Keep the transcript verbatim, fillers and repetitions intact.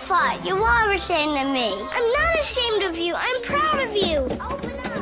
fault. You are ashamed of me. I'm not ashamed of you. I'm proud of you. Open up.